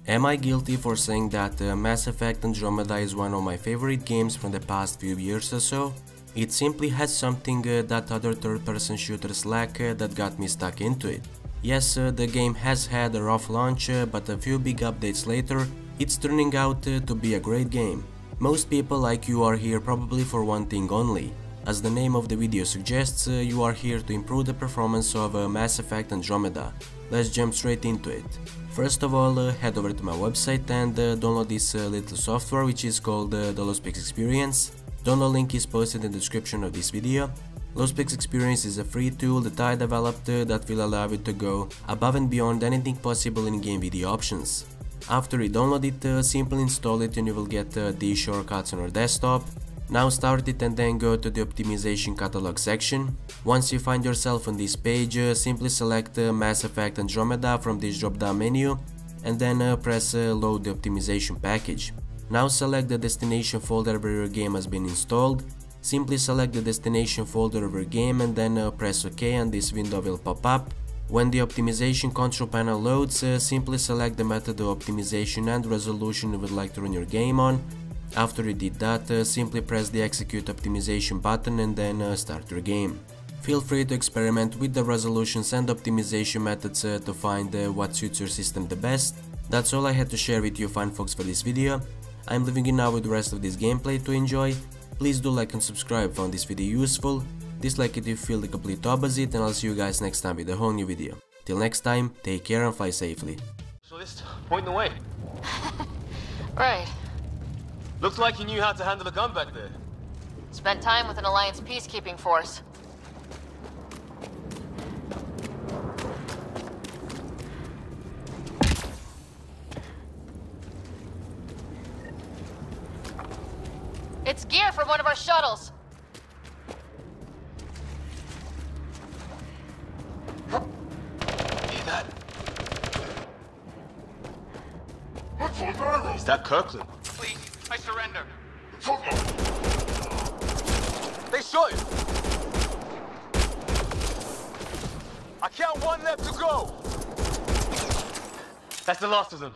Am I guilty for saying that Mass Effect Andromeda is one of my favorite games from the past few years or so? It simply has something that other third-person shooters lack that got me stuck into it. Yes, the game has had a rough launch, but a few big updates later, it's turning out to be a great game. Most people like you are here probably for one thing only. As the name of the video suggests, you are here to improve the performance of Mass Effect Andromeda. Let's jump straight into it. First of all, head over to my website and download this little software which is called the LostPix Experience. Download link is posted in the description of this video. LostPix Experience is a free tool that I developed that will allow you to go above and beyond anything possible in game video options. After you download it, simply install it and you will get these shortcuts on your desktop. Now start it and then go to the optimization catalog section. Once you find yourself on this page, simply select Mass Effect Andromeda from this drop down menu and then press load the optimization package. Now select the destination folder where your game has been installed. Simply select the destination folder of your game and then press OK and this window will pop up. When the optimization control panel loads, simply select the method of optimization and resolution you would like to run your game on. After you did that, simply press the execute optimization button and then start your game. Feel free to experiment with the resolutions and optimization methods to find what suits your system the best. That's all I had to share with you fine folks for this video. I'm leaving you now with the rest of this gameplay to enjoy. Please do like and subscribe if you found this video useful. Dislike it if you feel the complete opposite, and I'll see you guys next time with a whole new video. Till next time, take care and fly safely. Specialist, point the way. Right. Looks like you knew how to handle a gun back there. Spent time with an Alliance peacekeeping force. It's gear from one of our shuttles. Hear that? Is that Kirkland? Please, I surrender. They shot him! I count one left to go! That's the last of them.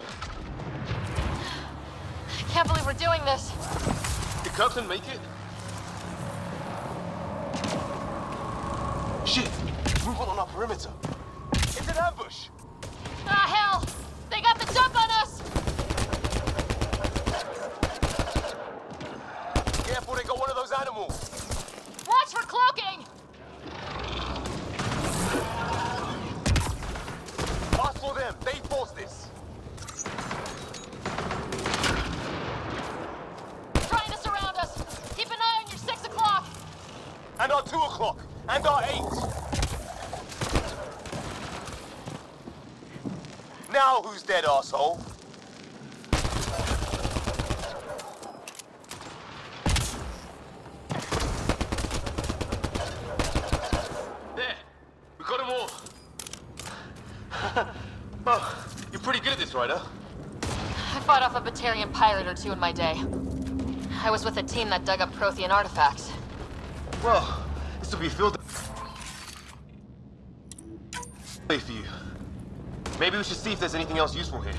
I can't believe we're doing this. Did Kirkland make it? Shit! Movement on our perimeter. It's an ambush! Ah, hell! They got the jump on us! Careful, they got one of those animals! Watch for cloaking! Ask for them, they forced this! Trying to surround us! Keep an eye on your 6 o'clock! And our 2 o'clock! And our 8! Now who's dead, asshole? There! We got them all! Oh, you're pretty good at this, right, huh? I fought off a Batarian pilot or two in my day. I was with a team that dug up Prothean artifacts. Well, this will be filled for you. Maybe we should see if there's anything else useful here.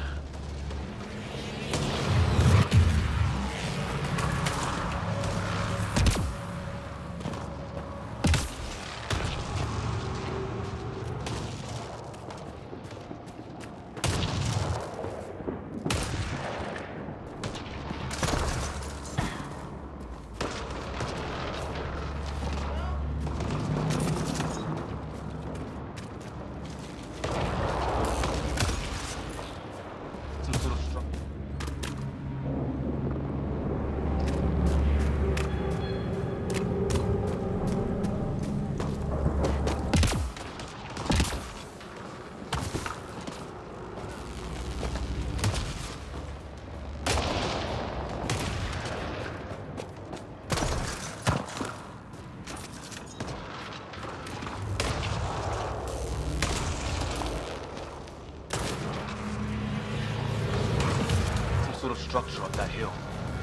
Structure up that hill.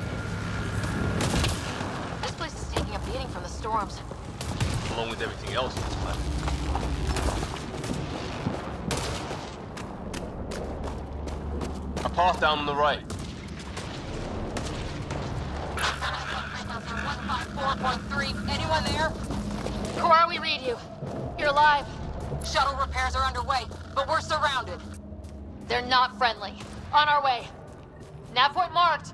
This place is taking a beating from the storms. Along with everything else on this planet. path down on the right. 4.3. Anyone there? Cora, we read you. You're alive. Shuttle repairs are underway, but we're surrounded. They're not friendly. On our way. Nav point marked.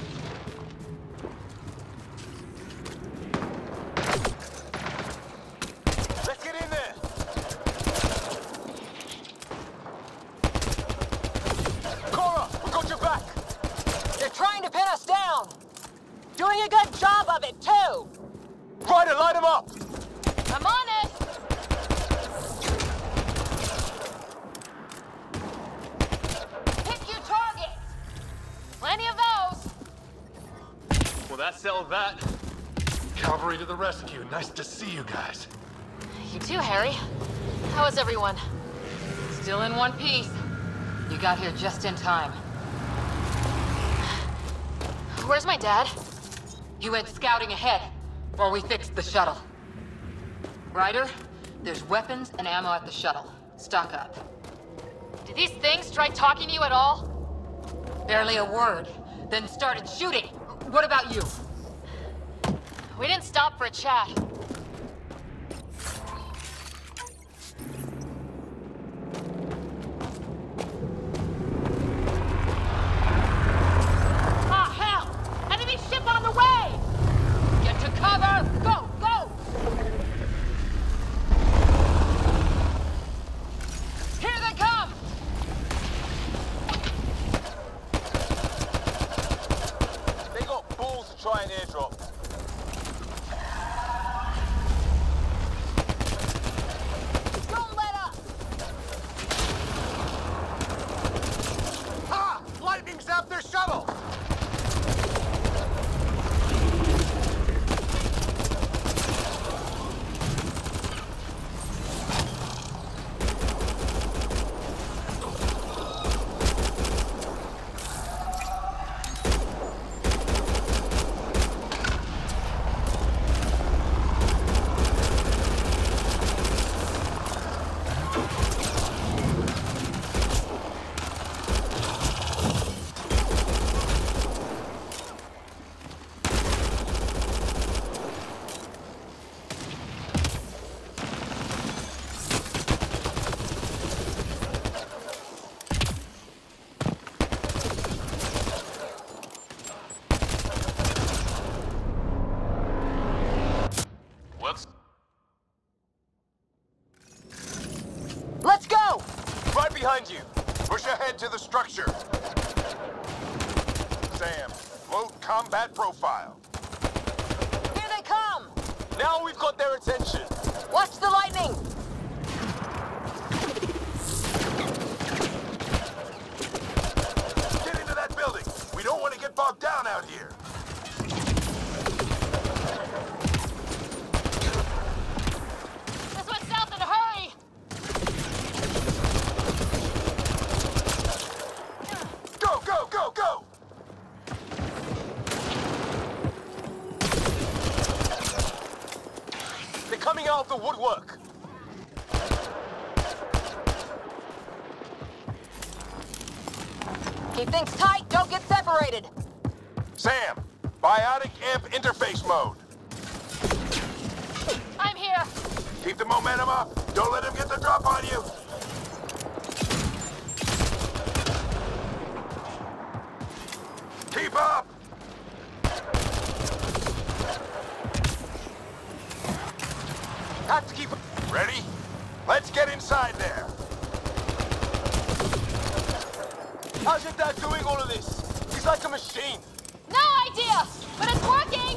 Let's get in there! Cora, we got your back! They're trying to pin us down! Doing a good job of it, too! Ryder, light him up! I'm on it! Pick your target! Plenty of those! Well, that settled that. Cavalry to the rescue. Nice to see you guys. You too, Harry. How is everyone? Still in one piece. You got here just in time. Where's my dad? He went scouting ahead while we fixed the shuttle. Ryder, there's weapons and ammo at the shuttle. Stock up. Did these things try talking to you at all? Barely a word, then started shooting. What about you? We didn't stop for a chat. Ah, hell! Enemy ship on the way! Get to cover! Go, go! Here they come! They got balls to try and airdrop. Don't let up! Ha! Lightning zapped their shuttle! Let's go! Right behind you. Push ahead to the structure. Sam, load combat profile. Here they come! Now we've got their attention. Watch the lightning! Get into that building. We don't want to get bogged down out here. This went south in a hurry! Go, go, go, go! They're coming out of the woodwork. Keep things tight, don't get separated! Sam, biotic amp interface mode. I'm here! Keep the momentum up. Don't let him get the drop on you. Keep up. Have to keep... Ready? Let's get inside there. How's your dad doing all of this? He's like a machine. No idea! But it's working!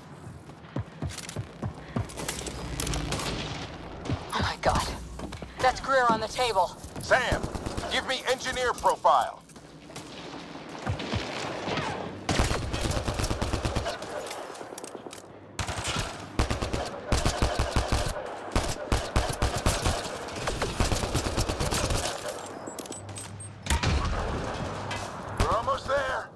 Oh my god. That's Greer on the table. Sam, give me engineer profile. We're almost there.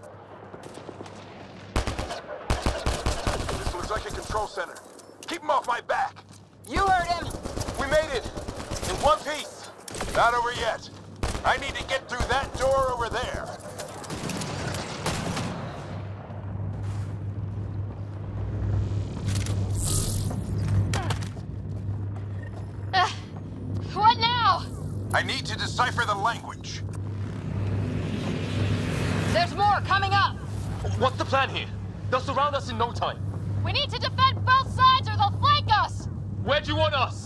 This looks like a control center. Keep him off my back. You heard him! We made it! In one piece! Not over yet. I need to get through that door over there. I need to decipher the language. There's more coming up! What's the plan here? They'll surround us in no time. We need to defend both sides or they'll flank us! Where do you want us?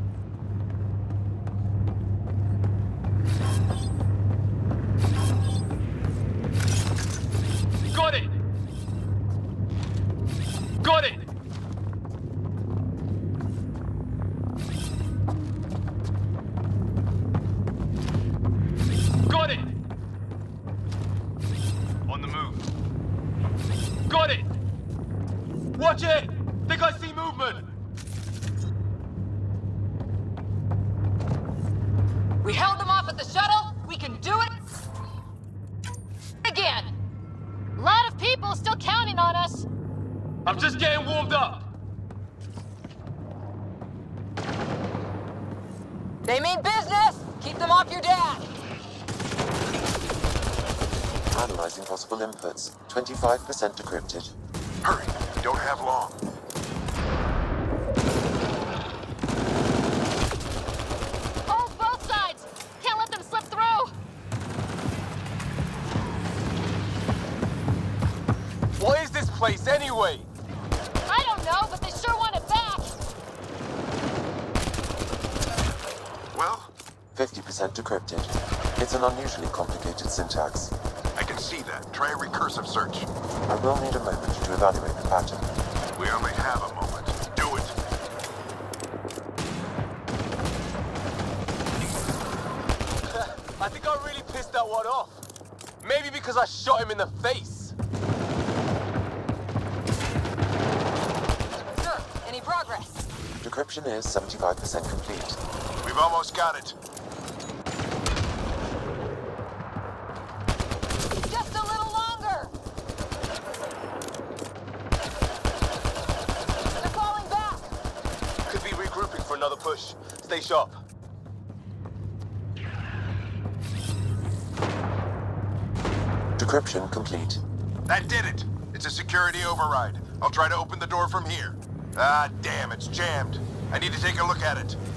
Got it! Got it! Got it! On the move. Got it! Watch it! Think I see movement! We held them off at the shuttle. We can do it again. A lot of people still counting on us. I'm just getting warmed up! They mean business. Keep them off your dad. Analyzing possible inputs. 25% decrypted. Hurry, we don't have long. Hold both sides. Can't let them slip through. What is this place anyway? I don't know, but they sure want it back. Well, 50% decrypted. It's an unusually complicated syntax. I can see that. Try a recursive search. I will need a moment to evaluate the pattern. We only have a moment. Do it. I think I really pissed that one off. Maybe because I shot him in the face. Sir, any progress? Decryption is 75% complete. We've almost got it. Just a little longer. They're falling back. Could be regrouping for another push. Stay sharp. Decryption complete. That did it. It's a security override. I'll try to open the door from here. Ah, damn, it's jammed. I need to take a look at it.